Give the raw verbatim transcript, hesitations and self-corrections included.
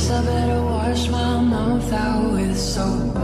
I better wash my mouth out with soap.